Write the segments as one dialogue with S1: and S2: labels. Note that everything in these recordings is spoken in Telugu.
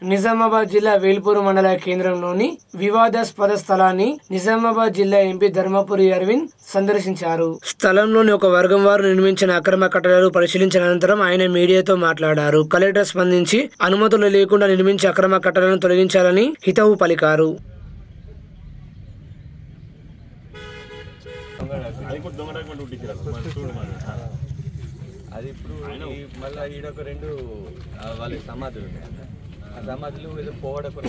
S1: నిజామాబాద్ జిల్లా వేల్పూర్ మండల కేంద్రంలోని వివాదాస్పద స్థలాన్ని నిజామాబాద్ జిల్లా ఎంపీ ధర్మపురి అరవింద్ సందర్శించారు. స్థలంలోని ఒక వర్గం వారు నిర్మించిన అక్రమ కట్టడాలు పరిశీలించిన అనంతరం ఆయన మీడియాతో మాట్లాడారు. కలెక్టర్ స్పందించి అనుమతులు లేకుండా నిర్మించే అక్రమ కట్టడాలను తొలగించాలని హితవు పలికారు.
S2: అది ఇప్పుడు మళ్ళీ ఈడొక రెండు వాళ్ళ సమాధులు ఉన్నాయి. ఆ సమాధులు ఏదో పోవడం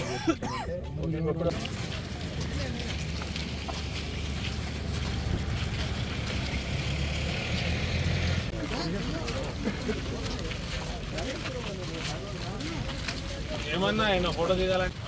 S3: ఏమన్నా ఆయన ఫోటో దిగాలంటే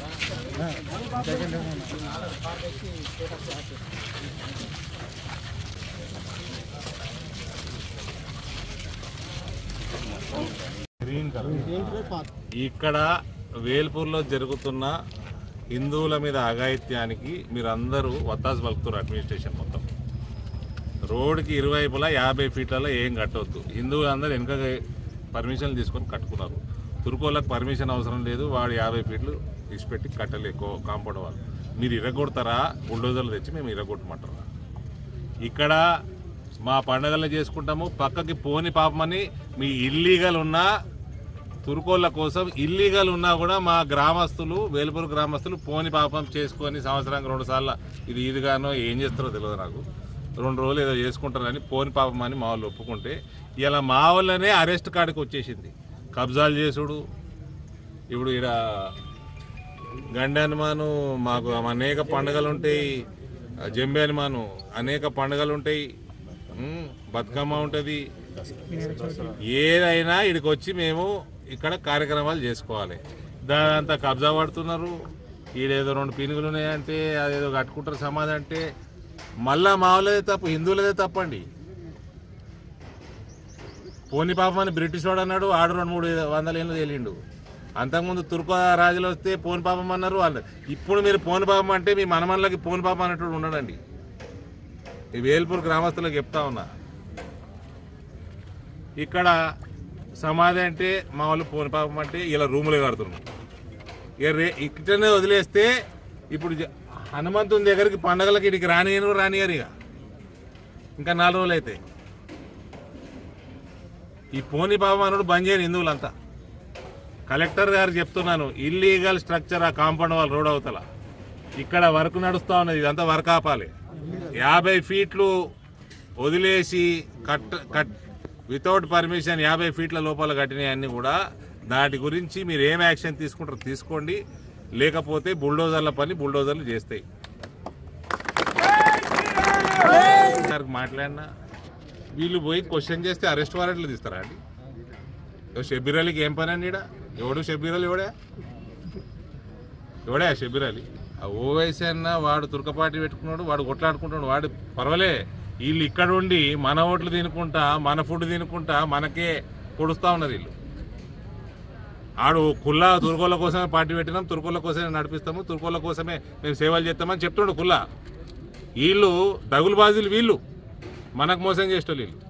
S3: ఇక్కడ వేల్పూర్లో జరుగుతున్న హిందువుల మీద అఘాయిత్యానికి మీరందరూ వత్తాసు పలుకుతారు. అడ్మినిస్ట్రేషన్ మొత్తం రోడ్డుకి ఇరువైపులా 50 ఫీట్లలో ఏం కట్టవద్దు. హిందువులందరూ వెనుక పర్మిషన్లు తీసుకొని కట్టుకున్నారు. తుర్కోళ్ళకి పర్మిషన్ అవసరం లేదు. వాడు 50 ఫీట్లు ఇచ్చిపెట్టి కట్టలేకో కాంపౌండ్ వాళ్ళు. మీరు ఇరగొడతారా? బుల్డోజర్లు తెచ్చి మేము ఇరగొట్టమంటారా? ఇక్కడ మా పండుగలను చేసుకుంటాము. పక్కకి పోని పాపమని మీ ఇల్లీగల్ ఉన్నా తుర్కోళ్ళ కోసం ఇల్లీగల్ ఉన్నా కూడా మా గ్రామస్తులు వేల్పూర్ గ్రామస్తులు పోని పాపం చేసుకొని సంవత్సరానికి 2 సార్లు ఇది ఇదిగానో ఏం చేస్తారో తెలియదు నాకు. 2 రోజులు ఏదో చేసుకుంటారని పోని పాపం అని మా వాళ్ళు ఒప్పుకుంటే ఇలా మా వాళ్ళనే అరెస్ట్ కాడికి వచ్చేసింది. కబ్జాలు చేసుడు. ఇప్పుడు ఇక్కడ గండి హనుమాను మాకు అనేక పండుగలు ఉంటాయి. జంబే హనుమాను అనేక పండుగలు ఉంటాయి. బతుకమ్మ ఉంటుంది. ఏదైనా ఇక్కడికి వచ్చి మేము ఇక్కడ కార్యక్రమాలు చేసుకోవాలి. దానంతా కబ్జా పడుతున్నారు. ఈడేదో 2 పినుగులు ఉన్నాయంటే అదేదో కట్టుకుంటారు సమాధి అంటే మళ్ళా మా వాళ్ళదే తప్పు, హిందువులదే తప్పండి. పోని పాపమని బ్రిటిష్ వాడు అన్నాడు. ఆడు 200-300 ఏళ్ళు తేలిండు. అంతకుముందు తుర్కో రాజులు వస్తే పోని పాపం అన్నారు వాళ్ళు. ఇప్పుడు మీరు పోని పాపం అంటే మీ మనమన్లకి పోని పాపం అన్నట్టు ఉండడండి. ఈ వేల్పూర్ గ్రామస్తులకు చెప్తా ఉన్నా. ఇక్కడ సమాధి అంటే మా వాళ్ళు పోని పాపం అంటే ఇలా రూములు కడుతున్నాం. ఇక ఇక్కడనే వదిలేస్తే ఇప్పుడు హనుమంతుని దగ్గరికి పండగలకి ఇక్కడికి రానియరు ఇక ఇంకా 4 రోజులు అయితే. ఈ పోని పాపం అన్నాడు బంద్ చేయని హిందువులంతా. కలెక్టర్ గారు చెప్తున్నాను, ఇల్లీగల్ స్ట్రక్చర్ ఆ కాంపౌండ్ వాళ్ళ రోడ్ అవతల ఇక్కడ వర్క్ నడుస్తూ ఉన్నది. ఇదంతా వర్క్ ఆపాలి. 50 ఫీట్లు వదిలేసి వితౌట్ పర్మిషన్ 50 ఫీట్ల లోపల కట్టినవన్నీ కూడా దాటి గురించి మీరు ఏం యాక్షన్ తీసుకుంటారో తీసుకోండి. లేకపోతే బుల్డోజర్ల పని బుల్డోజర్లు చేస్తాయి. మాట్లాడినా వీళ్ళు పోయి క్వశ్చన్ చేస్తే అరెస్ట్ వారెంట్లు తీస్తారా అండి? షబ్బీర్ అలీకి ఏం పని అండి? ఎవడు షబ్బీర్ అలీ? ఎవడే షబ్బీర్ అలీ? ఆ ఓవైసీ అన్న వాడు తుర్కపాటి పెట్టుకున్నాడు, వాడు కొట్లాడుకుంటున్నాడు. వాడు పర్వాలే. వీళ్ళు ఇక్కడ ఉండి మన ఓట్లు తినుకుంటా మన ఫుడ్ తినుకుంటా మనకే కొడుస్తూ ఉన్నారు వీళ్ళు. ఆడు కుల్లా తుర్కోళ్ళ కోసమే పార్టీ పెట్టినాం, తుర్కోళ్ళ కోసమే నడిపిస్తాము, తుర్కోళ్ళ కోసమే మేము సేవలు చేస్తామని చెప్తుండు కుల్లా. వీళ్ళు దగులుబాజీలు, వీళ్ళు మనకు మోసం చేసేటోళ్ళు వీళ్ళు.